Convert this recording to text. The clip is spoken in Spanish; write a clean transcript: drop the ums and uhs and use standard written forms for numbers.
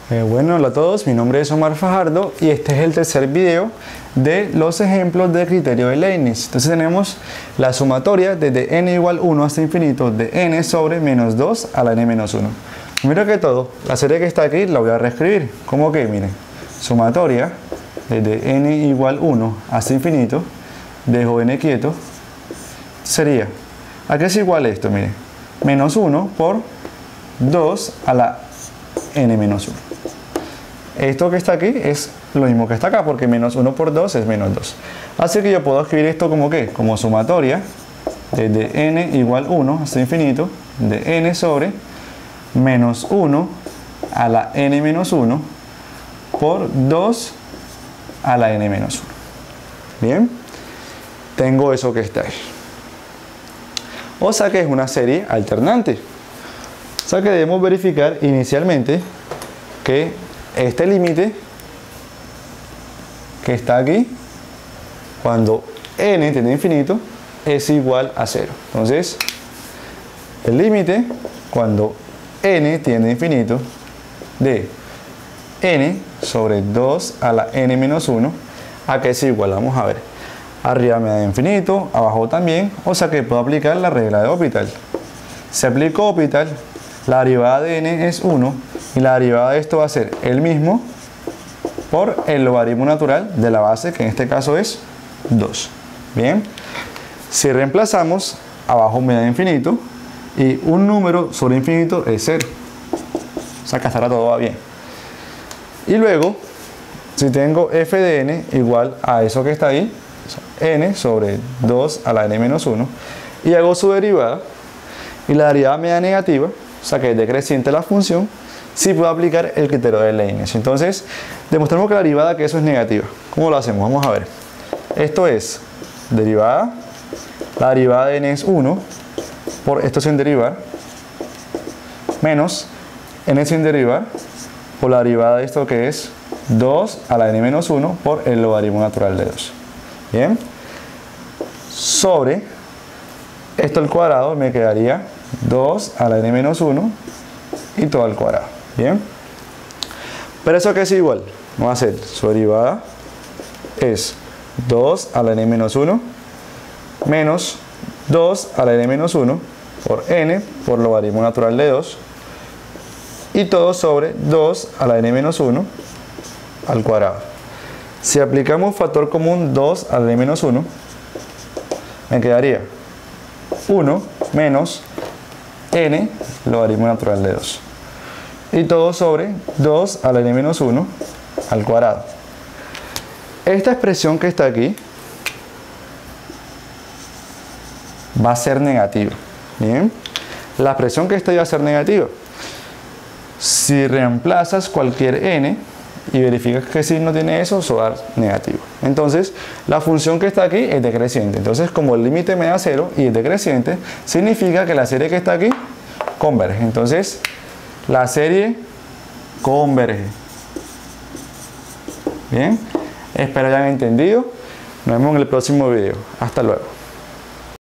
Bueno, hola a todos, mi nombre es Omar Fajardo y este es el tercer video de los ejemplos del criterio de Leibniz. Entonces tenemos la sumatoria desde n igual 1 hasta infinito de n sobre menos 2 a la n menos 1. Primero que todo, la serie que está aquí la voy a reescribir. ¿Cómo que? Miren, sumatoria desde n igual 1 hasta infinito, dejo n quieto, sería, ¿a qué es igual esto? Miren, menos 1 por 2 a la n menos 1. Esto que está aquí es lo mismo que está acá, porque menos 1 por 2 es menos 2. Así que yo puedo escribir esto como ¿qué? Como sumatoria desde n igual 1 hasta infinito de n sobre menos 1 a la n menos 1 por 2 a la n menos 1. Bien, tengo eso que está ahí. O sea que es una serie alternante. O sea que debemos verificar inicialmente que este límite que está aquí, cuando n tiende a infinito, es igual a 0. Entonces, el límite cuando n tiende a infinito de n sobre 2 a la n menos 1, ¿a qué es igual? Vamos a ver. Arriba me da infinito, abajo también, o sea que puedo aplicar la regla de Hospital. Si aplico Hospital, la derivada de n es 1 y la derivada de esto va a ser el mismo por el logaritmo natural de la base, que en este caso es 2. Bien, si reemplazamos, abajo me da infinito y un número sobre infinito es 0. O sea que hasta ahora todo va bien. Y luego, si tengo f de n igual a eso que está ahí, n sobre 2 a la n menos 1, y hago su derivada, y la derivada me da negativa, o sea que es decreciente la función, sí puedo aplicar el criterio de Leibniz. Entonces, demostramos que la derivada que eso es negativa. ¿Cómo lo hacemos? Vamos a ver. Esto es derivada, la derivada de n es 1, por esto sin derivar, menos n sin derivar, por la derivada de esto que es 2 a la n menos 1 por el logaritmo natural de 2. Bien, sobre esto al cuadrado me quedaría 2 a la n menos 1 y todo al cuadrado. Bien, pero eso que es igual, vamos a hacer su derivada es 2 a la n menos 1 menos 2 a la n menos 1 por n por logaritmo natural de 2 y todo sobre 2 a la n menos 1 al cuadrado. Si aplicamos factor común 2 a la n menos 1, me quedaría 1 menos n logaritmo natural de 2 y todo sobre 2 a la n menos 1 al cuadrado. Esta expresión que está aquí va a ser negativa. Bien, la expresión que está ahí va a ser negativa. Si reemplazas cualquier n y verificas que si no tiene eso, va a dar negativo. Entonces, la función que está aquí es decreciente. Entonces, como el límite me da 0 y es decreciente, significa que la serie que está aquí converge. Entonces, la serie converge. Bien, espero hayan entendido. Nos vemos en el próximo video. Hasta luego.